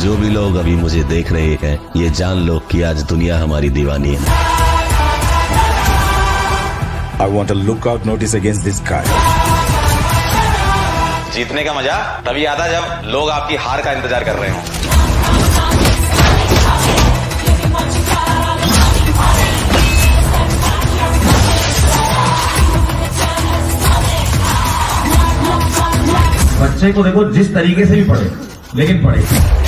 जो भी लोग अभी मुझे देख रहे हैं, ये जान लो कि आज दुनिया हमारी दीवानी है। I want a lookout notice against this guy. जीतने का मजा तभी आता जब लोग आपकी हार का इंतजार कर रहे हों। बच्चे को देखो जिस तरीके से भी पढ़े, लेकिन पढ़े।